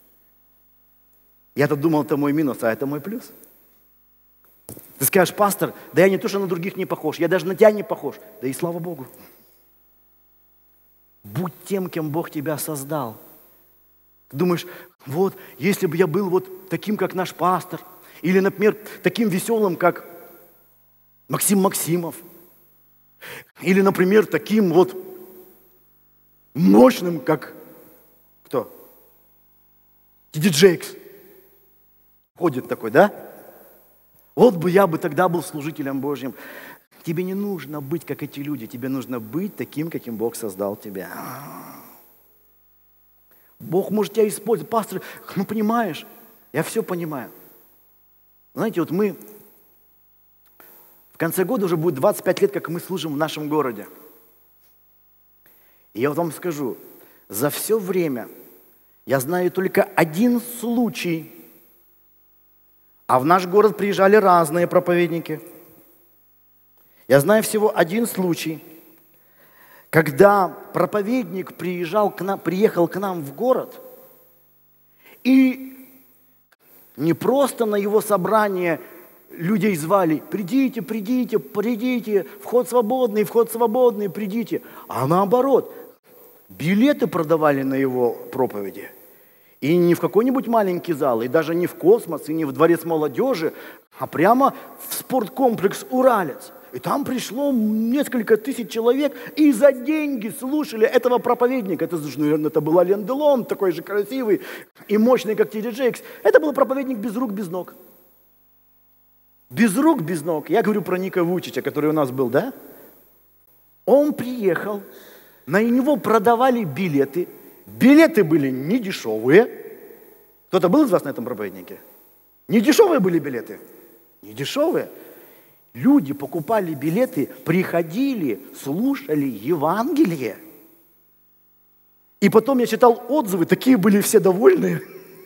Я-то думал, это мой минус, а это мой плюс. Ты скажешь, пастор, да я не то, что на других не похож, я даже на тебя не похож. Да и слава Богу. Будь тем, кем Бог тебя создал. Ты думаешь, вот, если бы я был вот таким, как наш пастор, или, например, таким веселым, как Максим Максимов, или, например, таким вот мощным, как кто? Ти.Ди. Джейкс. Ходит такой, да? Вот бы я бы тогда был служителем Божьим. Тебе не нужно быть, как эти люди. Тебе нужно быть таким, каким Бог создал тебя. Бог может тебя использовать. Пастор, ну понимаешь, я все понимаю. Знаете, вот мы в конце года уже будет 25 лет, как мы служим в нашем городе. И я вот вам скажу, за все время я знаю только один случай, а в наш город приезжали разные проповедники. Я знаю всего один случай, когда проповедник приехал к нам в город, и не просто на его собрание людей звали, придите, придите, придите, вход свободный, придите. А наоборот, билеты продавали на его проповеди. И не в какой-нибудь маленький зал, и даже не в Космос, и не в Дворец молодежи, а прямо в спорткомплекс «Уралец». И там пришло несколько тысяч человек, и за деньги слушали этого проповедника. Это, наверное, это был Ален Делон, такой же красивый и мощный, как Ти.Ди. Джейкс. Это был проповедник без рук, без ног. Без рук, без ног. Я говорю про Ника Вучича, который у нас был, да? Он приехал, на него продавали билеты. Билеты были не дешевые. Кто-то был из вас на этом проповеднике? Не дешевые были билеты? Не дешевые. Люди покупали билеты, приходили, слушали Евангелие. И потом я читал отзывы, такие были все довольные.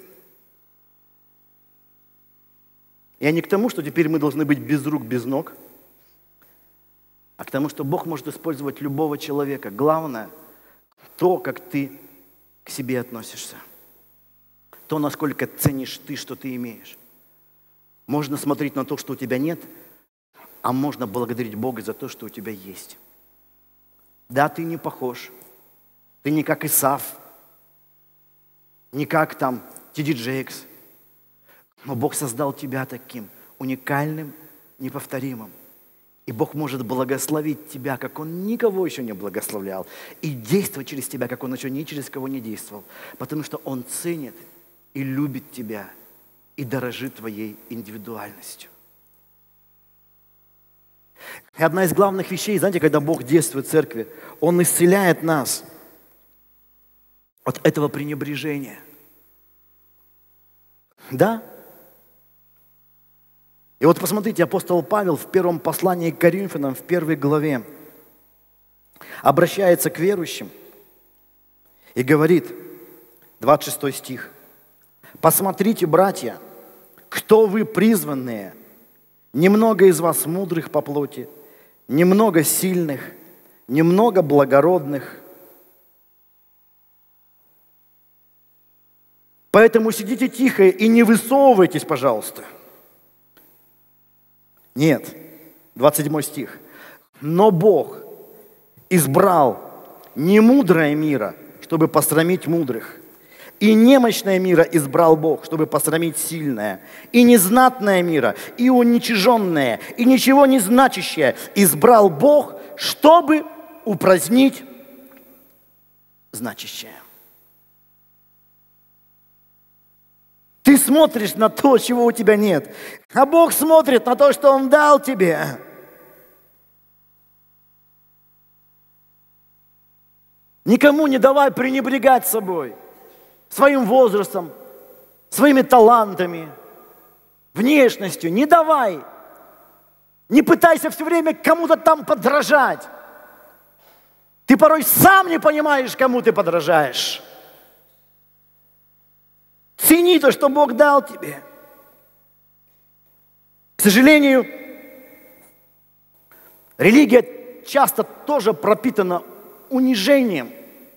Я не к тому, что теперь мы должны быть без рук, без ног, а к тому, что Бог может использовать любого человека. Главное, то, как ты к себе относишься. То, насколько ценишь ты, что ты имеешь. Можно смотреть на то, что у тебя нет, а можно благодарить Бога за то, что у тебя есть. Да, ты не похож. Ты не как Исав, не как там Ти.Ди. Джейкс. Но Бог создал тебя таким, уникальным, неповторимым. И Бог может благословить тебя, как Он никого еще не благословлял. И действовать через тебя, как Он еще ни через кого не действовал. Потому что Он ценит и любит тебя, и дорожит твоей индивидуальностью. И одна из главных вещей, знаете, когда Бог действует в церкви, Он исцеляет нас от этого пренебрежения. Да? И вот посмотрите, апостол Павел в первом послании к Коринфянам, в 1 главе, обращается к верующим и говорит, 26 стих, «Посмотрите, братья, кто вы призванные, немного из вас мудрых по плоти, немного сильных, немного благородных. Поэтому сидите тихо и не высовывайтесь, пожалуйста. Нет, 27 стих. Но Бог избрал не мудрое мира, чтобы посрамить мудрых, и немощное мира избрал Бог, чтобы посрамить сильное, и незнатное мира, и уничиженное, и ничего не значащее избрал Бог, чтобы упразднить значащее. Ты смотришь на то, чего у тебя нет, а Бог смотрит на то, что Он дал тебе. Никому не давай пренебрегать собой, своим возрастом, своими талантами, внешностью. Не давай. Не пытайся все время кому-то там подражать. Ты порой сам не понимаешь, кому ты подражаешь. Цени то, что Бог дал тебе. К сожалению, религия часто тоже пропитана унижением.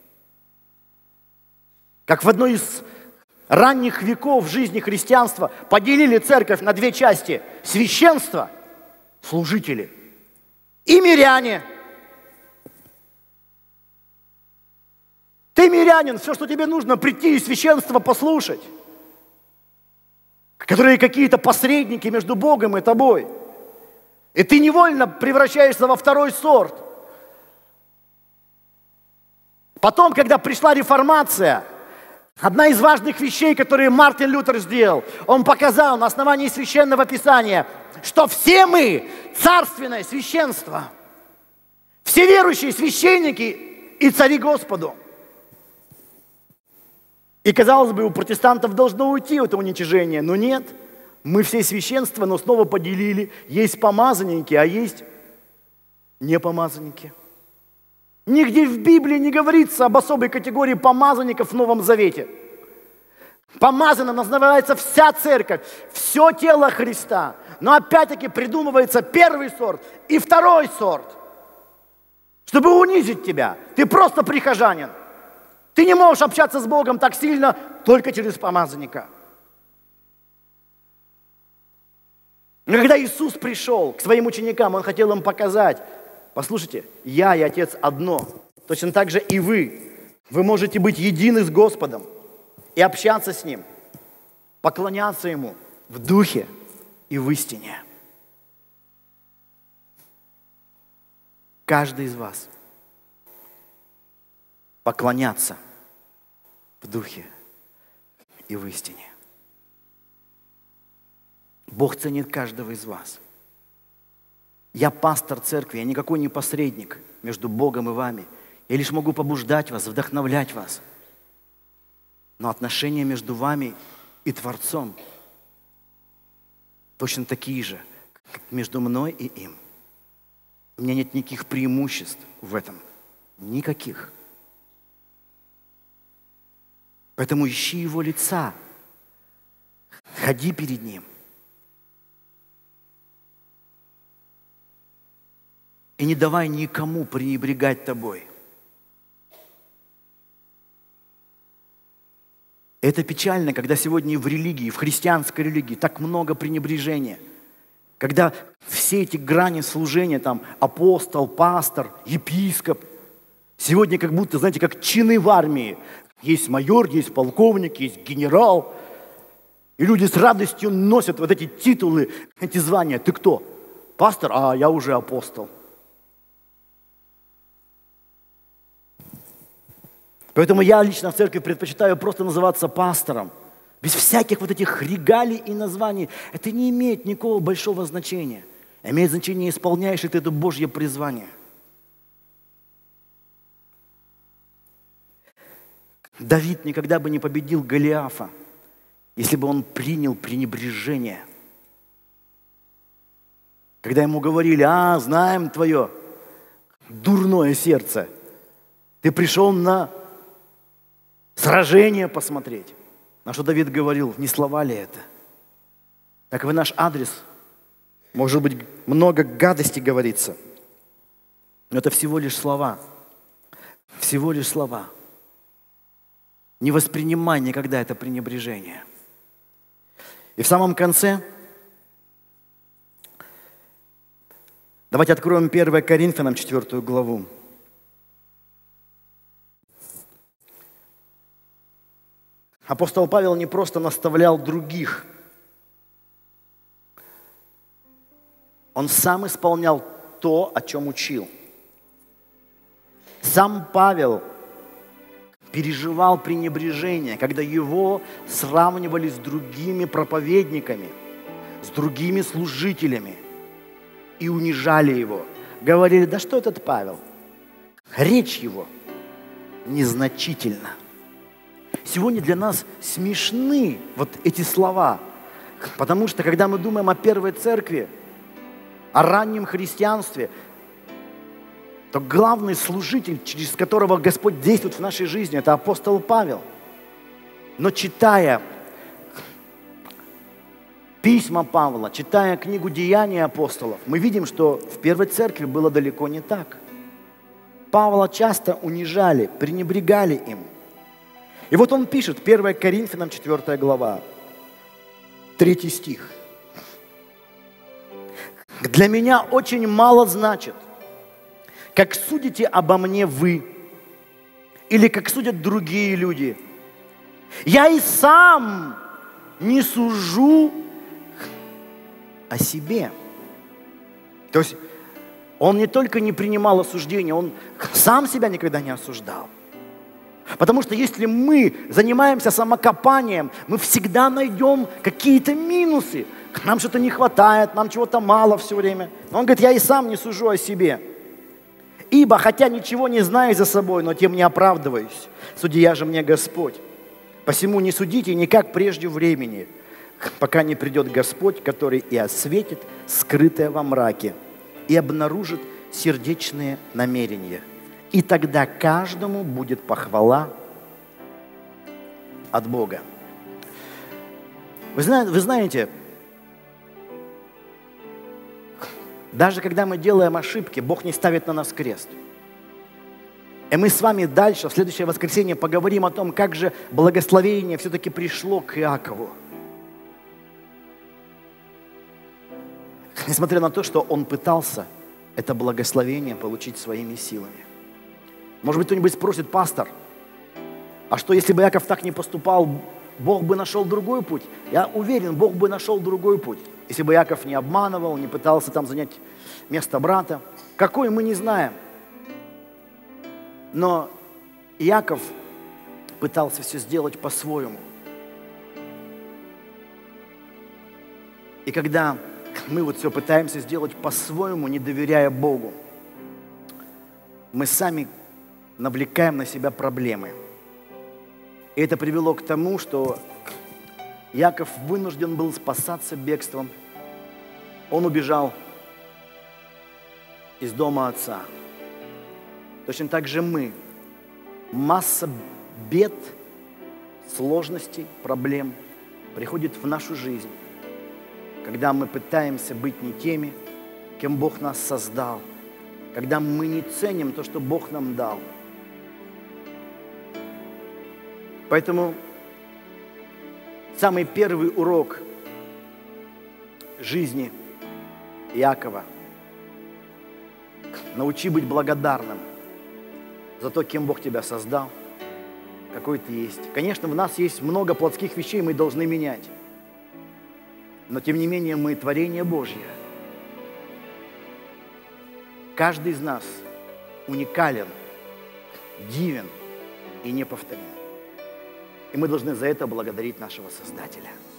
Как в одной из ранних веков жизни христианства поделили церковь на две части: священство, служители, и миряне. Ты мирянин, все, что тебе нужно, прийти и священство послушать, которые какие-то посредники между Богом и тобой. И ты невольно превращаешься во второй сорт. Потом, когда пришла реформация, одна из важных вещей, которые Мартин Лютер сделал, он показал на основании Священного Писания, что все мы царственное священство, все верующие священники и цари Господу. И, казалось бы, у протестантов должно уйти это уничижение, но нет. Мы все священство, но снова поделили. Есть помазанники, а есть непомазанники. Нигде в Библии не говорится об особой категории помазанников в Новом Завете. Помазанным называется вся церковь, все тело Христа. Но опять-таки придумывается первый сорт и второй сорт, чтобы унизить тебя. Ты просто прихожанин. Ты не можешь общаться с Богом так сильно только через помазанника. Но когда Иисус пришел к своим ученикам, Он хотел им показать: послушайте, я и Отец одно. Точно так же и вы. Вы можете быть едины с Господом и общаться с Ним, поклоняться Ему в духе и в истине. Каждый из вас поклоняться в духе и в истине. Бог ценит каждого из вас. Я пастор церкви, я никакой не посредник между Богом и вами. Я лишь могу побуждать вас, вдохновлять вас. Но отношения между вами и Творцом точно такие же, как между мной и им. У меня нет никаких преимуществ в этом. Никаких. Поэтому ищи Его лица. Ходи перед Ним. И не давай никому пренебрегать тобой. Это печально, когда сегодня в религии, в христианской религии так много пренебрежения. Когда все эти грани служения, там, апостол, пастор, епископ, сегодня как будто, знаете, как чины в армии. Есть майор, есть полковник, есть генерал. И люди с радостью носят вот эти титулы, эти звания. Ты кто? Пастор? А я уже апостол. Поэтому я лично в церкви предпочитаю просто называться пастором. Без всяких вот этих регалий и названий. Это не имеет никакого большого значения. Имеет значение, исполняешь ли ты это Божье призвание. Давид никогда бы не победил Голиафа, если бы он принял пренебрежение. Когда ему говорили: знаем твое дурное сердце. Ты пришел на сражение посмотреть. На что Давид говорил: не слова ли это? Так в наш адрес, может быть, много гадости говорится. Но это всего лишь слова. Всего лишь слова. Не воспринимай никогда это пренебрежение. И в самом конце давайте откроем 1 Коринфянам 4 главу. Апостол Павел не просто наставлял других, он сам исполнял то, о чем учил. Сам Павел переживал пренебрежение, когда его сравнивали с другими проповедниками, с другими служителями и унижали его. Говорили: да что этот Павел? Речь его незначительна. Сегодня для нас смешны вот эти слова, потому что когда мы думаем о первой церкви, о раннем христианстве, то главный служитель, через которого Господь действует в нашей жизни, это апостол Павел. Но читая письма Павла, читая книгу «Деяния апостолов», мы видим, что в первой церкви было далеко не так. Павла часто унижали, пренебрегали им. И вот он пишет, 1 Коринфянам 4 глава, 3 стих. «Для меня очень мало значит, как судите обо мне вы, или как судят другие люди. Я и сам не сужу о себе». То есть он не только не принимал осуждения, он сам себя никогда не осуждал. Потому что если мы занимаемся самокопанием, мы всегда найдем какие-то минусы. Нам что-то не хватает, нам чего-то мало все время. Но он говорит: я и сам не сужу о себе. «Ибо, хотя ничего не знаю за собой, но тем не оправдываюсь. Судья же мне Господь. Посему не судите никак прежде времени, пока не придет Господь, который и осветит скрытое во мраке, и обнаружит сердечные намерения. И тогда каждому будет похвала от Бога». Вы знаете, даже когда мы делаем ошибки, Бог не ставит на нас крест. И мы с вами дальше, в следующее воскресенье, поговорим о том, как же благословение все-таки пришло к Иакову. Несмотря на то, что он пытался это благословение получить своими силами. Может быть, кто-нибудь спросит: пастор, а что, если бы Иаков так не поступал, Бог бы нашел другой путь? Я уверен, Бог бы нашел другой путь. Если бы Иаков не обманывал, не пытался там занять место брата. Какой, мы не знаем. Но Иаков пытался все сделать по-своему. И когда мы вот все пытаемся сделать по-своему, не доверяя Богу, мы сами навлекаем на себя проблемы. И это привело к тому, что Иаков вынужден был спасаться бегством. Он убежал из дома отца. Точно так же мы. Масса бед, сложностей, проблем приходит в нашу жизнь, когда мы пытаемся быть не теми, кем Бог нас создал, когда мы не ценим то, что Бог нам дал. Поэтому самый первый урок жизни Иакова – научи быть благодарным за то, кем Бог тебя создал, какой ты есть. Конечно, в нас есть много плотских вещей, мы должны менять. Но, тем не менее, мы творение Божье. Каждый из нас уникален, дивен и неповторим. И мы должны за это благодарить нашего Создателя.